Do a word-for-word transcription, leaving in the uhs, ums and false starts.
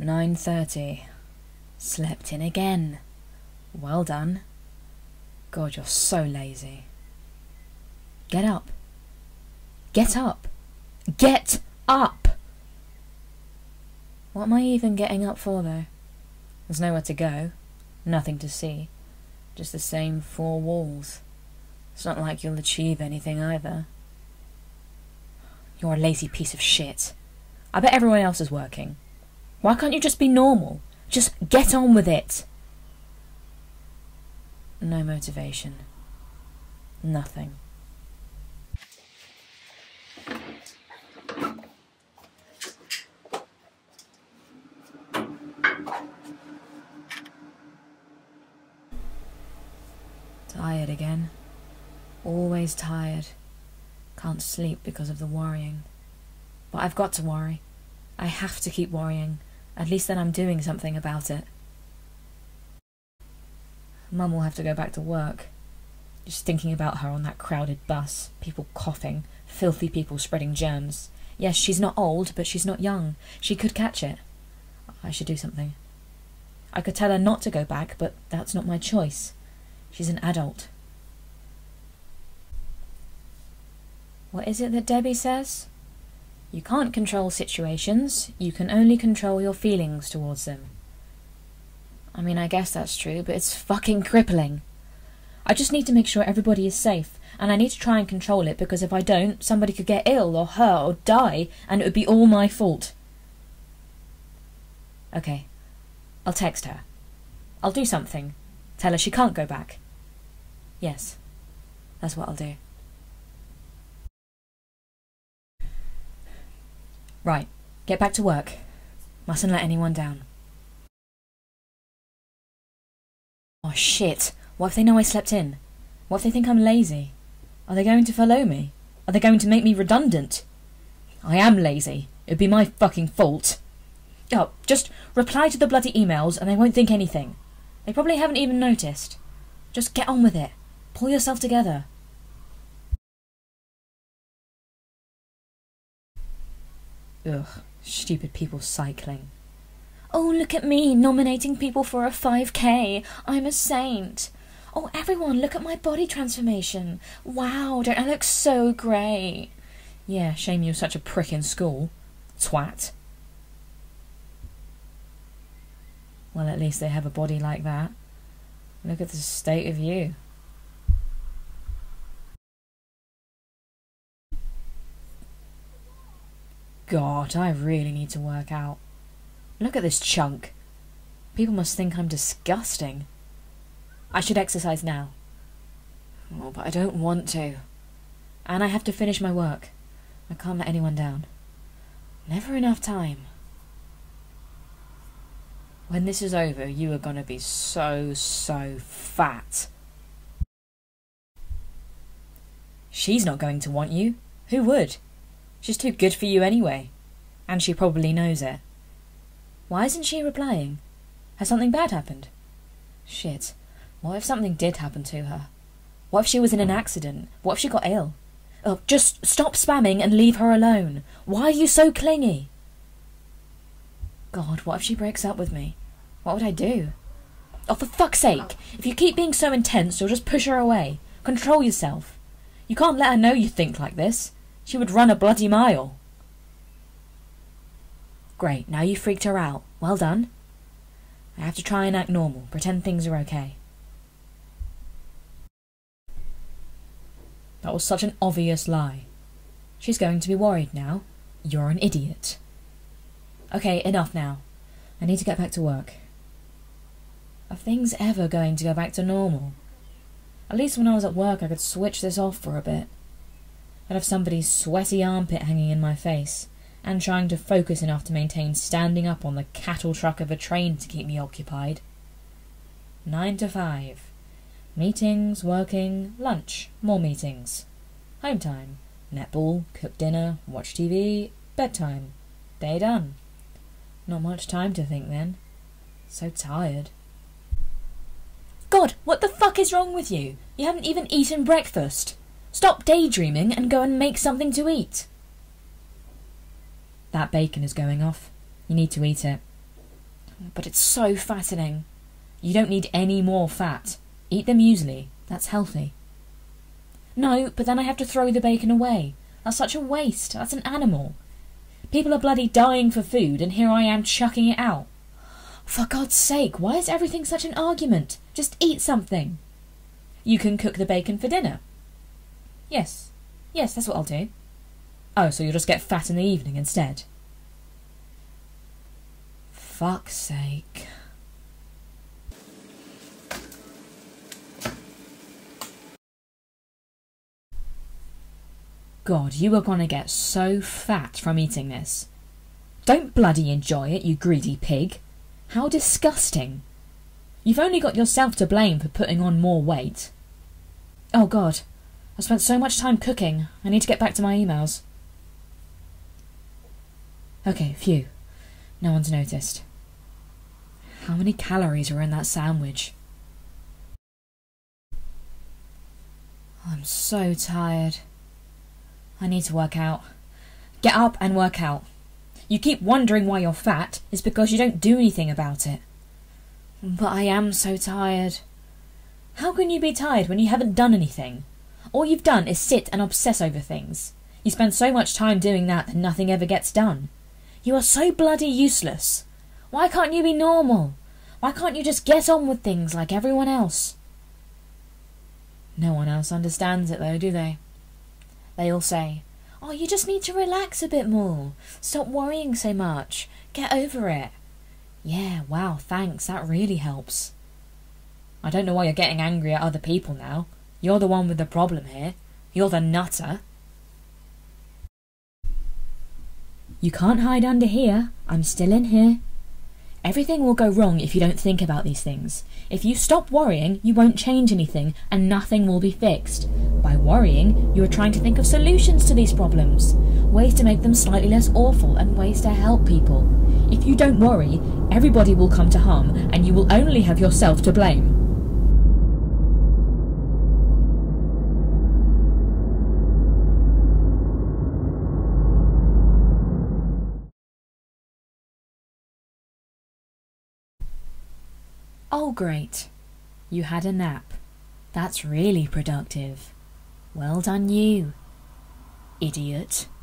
nine thirty. Slept in again. Well done. God, you're so lazy. Get up. Get up. Get up! What am I even getting up for, though? There's nowhere to go. Nothing to see. Just the same four walls. It's not like you'll achieve anything either. You're a lazy piece of shit. I bet everyone else is working. Why can't you just be normal? Just get on with it. No motivation. Nothing. Tired again. Always tired. Can't sleep because of the worrying. But I've got to worry. I have to keep worrying. At least then I'm doing something about it. Mum will have to go back to work. Just thinking about her on that crowded bus. People coughing. Filthy people spreading germs. Yes, she's not old, but she's not young. She could catch it. I should do something. I could tell her not to go back, but that's not my choice. She's an adult. What is it that Debbie says? You can't control situations, you can only control your feelings towards them. I mean, I guess that's true, but it's fucking crippling. I just need to make sure everybody is safe, and I need to try and control it, because if I don't, somebody could get ill, or hurt, or die, and it would be all my fault. Okay, I'll text her. I'll do something. Tell her she can't go back. Yes, that's what I'll do. Right, get back to work. Mustn't let anyone down. Oh shit, what if they know I slept in? What if they think I'm lazy? Are they going to follow me? Are they going to make me redundant? I am lazy. It'd be my fucking fault. Oh, just reply to the bloody emails and they won't think anything. They probably haven't even noticed. Just get on with it. Pull yourself together. Ugh, stupid people cycling. Oh, look at me, nominating people for a five K. I'm a saint. Oh, everyone, look at my body transformation. Wow, don't I look so great? Yeah, shame you're such a prick in school. Twat. Well, at least they have a body like that. Look at the state of you. God, I really need to work out. Look at this chunk. People must think I'm disgusting. I should exercise now. Oh, but I don't want to. And I have to finish my work. I can't let anyone down. Never enough time. When this is over, you are gonna be so, so fat. She's not going to want you. Who would? She's too good for you anyway. And she probably knows it. Why isn't she replying? Has something bad happened? Shit. What if something did happen to her? What if she was in an accident? What if she got ill? Oh, just stop spamming and leave her alone. Why are you so clingy? God, what if she breaks up with me? What would I do? Oh, for fuck's sake. If you keep being so intense, you'll just push her away. Control yourself. You can't let her know you think like this. She would run a bloody mile. Great, now you freaked her out. Well done. I have to try and act normal, pretend things are okay. That was such an obvious lie. She's going to be worried now. You're an idiot. Okay, enough now. I need to get back to work. Are things ever going to go back to normal? At least when I was at work I could switch this off for a bit. I'd have somebody's sweaty armpit hanging in my face, and trying to focus enough to maintain standing up on the cattle truck of a train to keep me occupied. Nine to five. Meetings, working, lunch, more meetings. Home time. Netball, cook dinner, watch T V, bedtime. Day done. Not much time to think then. So tired. God, what the fuck is wrong with you? You haven't even eaten breakfast. Stop daydreaming and go and make something to eat. That bacon is going off. You need to eat it. But it's so fattening. You don't need any more fat. Eat the muesli. That's healthy. No, but then I have to throw the bacon away. That's such a waste. That's an animal. People are bloody dying for food, and here I am chucking it out. For God's sake, why is everything such an argument? Just eat something. You can cook the bacon for dinner. Yes. Yes, that's what I'll do. Oh, so you'll just get fat in the evening instead? Fuck's sake. God, you are gonna get so fat from eating this. Don't bloody enjoy it, you greedy pig. How disgusting. You've only got yourself to blame for putting on more weight. Oh God, I've spent so much time cooking. I need to get back to my emails. Okay, phew. No one's noticed. How many calories are in that sandwich? I'm so tired. I need to work out. Get up and work out. You keep wondering why you're fat, it's because you don't do anything about it. But I am so tired. How can you be tired when you haven't done anything? All you've done is sit and obsess over things. You spend so much time doing that that nothing ever gets done. You are so bloody useless. Why can't you be normal? Why can't you just get on with things like everyone else? No one else understands it though, do they? They all say, oh, you just need to relax a bit more. Stop worrying so much. Get over it. Yeah, wow, thanks, that really helps. I don't know why you're getting angry at other people now. You're the one with the problem here. You're the nutter. You can't hide under here. I'm still in here. Everything will go wrong if you don't think about these things. If you stop worrying, you won't change anything and nothing will be fixed. By worrying, you are trying to think of solutions to these problems, ways to make them slightly less awful and ways to help people. If you don't worry, everybody will come to harm and you will only have yourself to blame. Oh, great. You had a nap. That's really productive. Well done you, idiot.